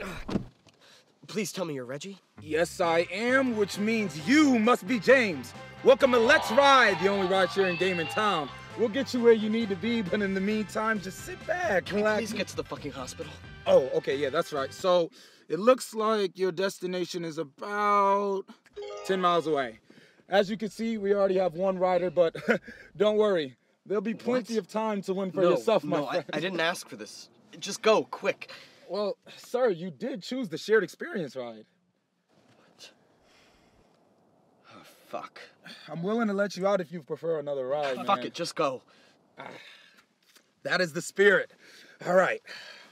Please tell me you're Reggie. Yes, I am, which means you must be James. Welcome to Let's Ride, the only ride-sharing game in town. We'll get you where you need to be, but in the meantime, just sit back, relax. Please get to the fucking hospital. Oh, okay, yeah, that's right. So, it looks like your destination is about 10 miles away. As you can see, we already have one rider, but don't worry. There'll be plenty of time to win for yourself, my friend. I didn't ask for this. Just go, quick. Well, sir, you did choose the shared experience ride. What? Oh, fuck. I'm willing to let you out if you prefer another ride, man. Fuck it, just go. That is the spirit. All right.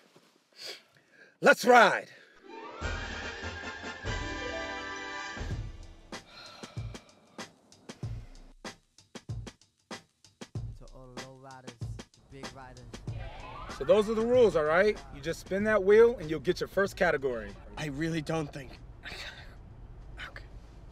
Let's ride. To all the low riders, the big riders. So those are the rules, all right? You just spin that wheel and you'll get your first category. I really don't think. Okay.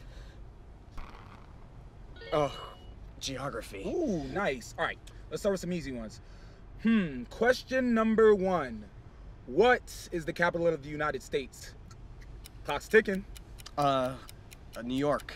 Oh, geography. Ooh, nice. All right, let's start with some easy ones. Question number 1. What is the capital of the United States? Clock's ticking. New York.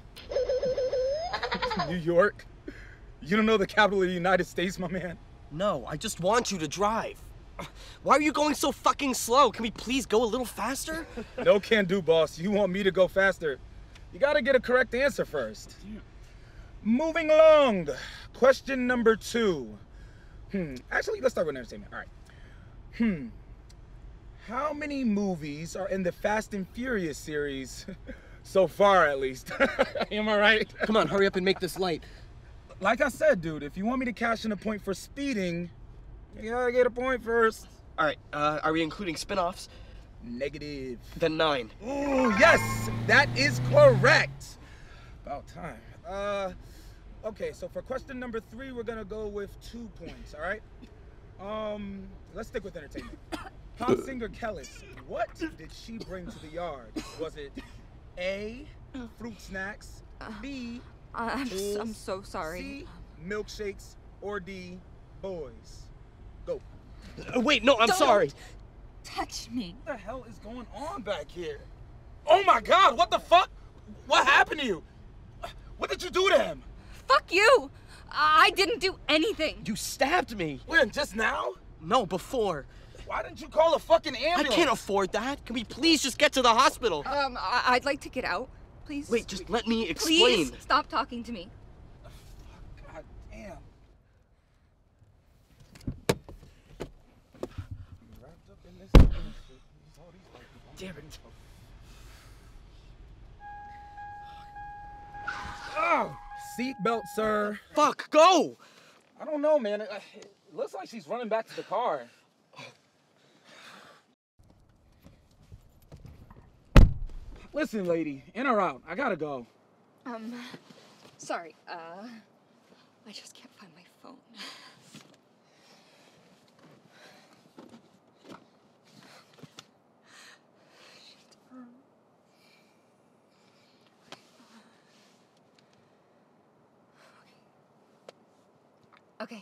New York? You don't know the capital of the United States, my man? No, I just want you to drive. Why are you going so fucking slow? Can we please go a little faster? No can do, boss. You want me to go faster. You gotta get a correct answer first. Moving along. Question number 2. Actually, let's start with entertainment. All right. How many movies are in the Fast and Furious series? So far, at least. Am I right? Come on, hurry up and make this light. Like I said, dude, if you want me to cash in a point for speeding, you gotta get a point first. All right, are we including spin-offs? Negative. Then 9. Ooh, yes, that is correct. About time. Okay, so for question number 3, we're gonna go with 2 points, all right? Let's stick with entertainment. Pop singer Kellis, what did she bring to the yard? Was it A, fruit snacks, B, tools, I'm so sorry. C, milkshakes, or D, boys? Go. Wait, no, I'm sorry. Touch me. What the hell is going on back here? Oh my God, what the fuck? What happened to you? What did you do to him? Fuck you! I didn't do anything. You stabbed me. When, just now? No, before. Why didn't you call a fucking ambulance? I can't afford that. Can we please just get to the hospital? I'd like to get out, please. Wait, just let me explain. Please stop talking to me. God damn. Wrapped up in this. Damn it. Oh, seatbelt, sir. Fuck, go! I don't know, man. It looks like she's running back to the car. Listen, lady, in or out? I gotta go. Sorry, I just can't find my phone. Okay.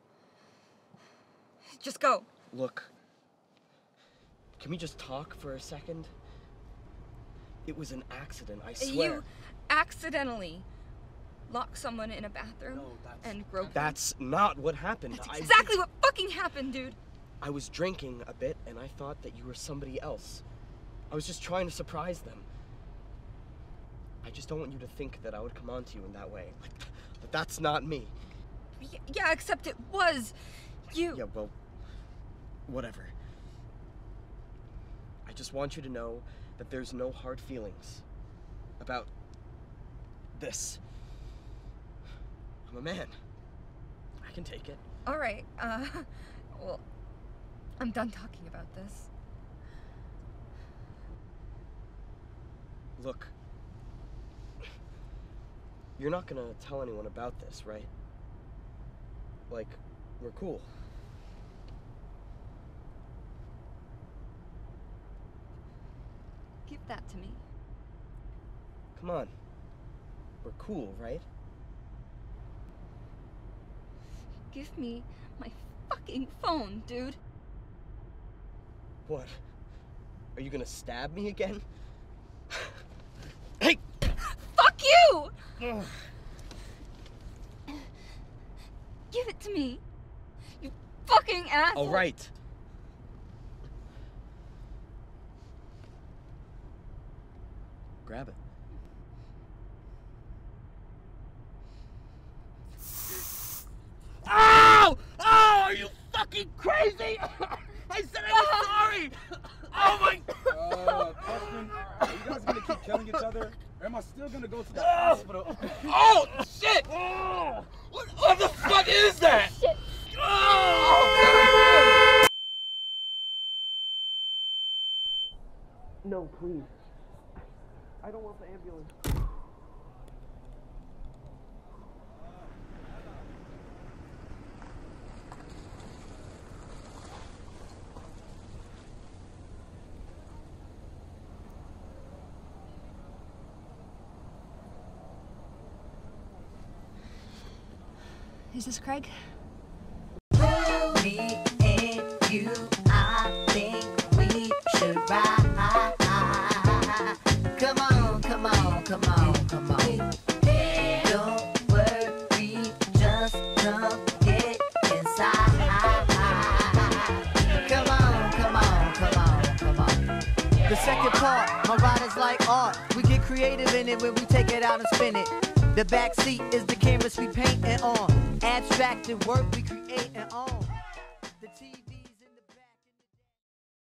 Just go. Look, can we just talk for a second? It was an accident, I swear. You accidentally locked someone in a bathroom and broke them. That's not what happened. That's exactly what fucking happened, dude. I was drinking a bit and I thought that you were somebody else. I was just trying to surprise them. I just don't want you to think that I would come on to you in that way. But that's not me. Yeah, except it was you. Yeah, well, whatever. I just want you to know that there's no hard feelings about this. I'm a man. I can take it. All right, well, I'm done talking about this. Look, you're not gonna tell anyone about this, right? Like, we're cool. Give that to me. Come on. We're cool, right? Give me my fucking phone, dude. What? Are you gonna stab me again? Hey! Fuck you! Give it to me. You fucking asshole. All right. Grab it. Ow! Oh, are you fucking crazy? I said I was sorry! Oh my... Question, are you guys gonna keep killing each other? Or am I still gonna go to the hospital? Oh, shit! What the fuck is that? Shit. Oh! No, please. I don't want the ambulance. Is this Craig? Me and you, I think we should ride. Come on, come on, come on, come on. Don't worry, just come get inside. Come on, come on, come on, come on. The second part, my ride is like art. We get creative in it when we take it out and spin it. The back seat is the canvas we paint it on. Abstracted work we create and on. The